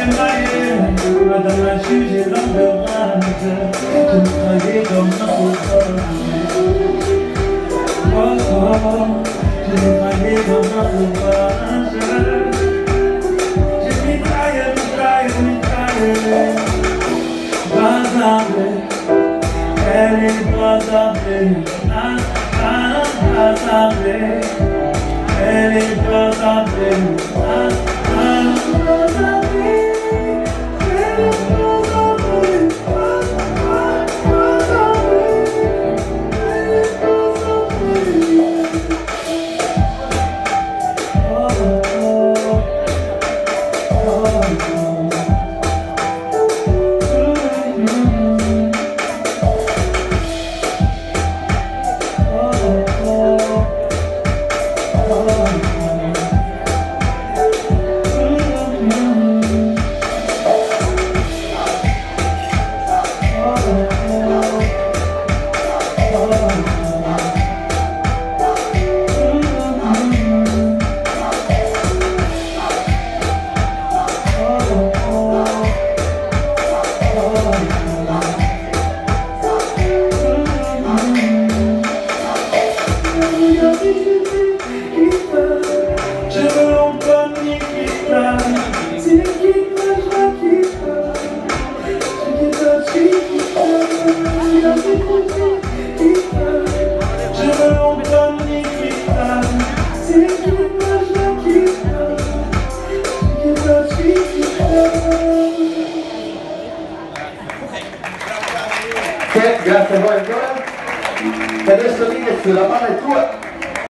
Jugé dans le rage, je me croyais comme un coupable. Oh oh, je me croyais comme un coupable. Je mitraille, basable, elle est basable, basable, elle est basable, basable. Grazie a voi ancora. E adesso Linez, la palla è tua.